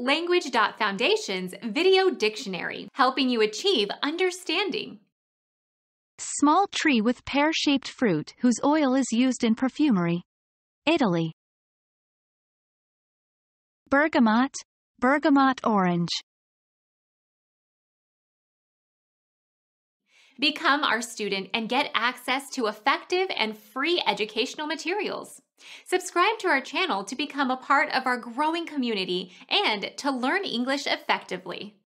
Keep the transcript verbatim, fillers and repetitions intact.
Language.Foundation's Video Dictionary, helping you achieve understanding. Small tree with pear-shaped fruit whose oil is used in perfumery. Italy. Bergamot, bergamot orange. Become our student and get access to effective and free educational materials. Subscribe to our channel to become a part of our growing community and to learn English effectively.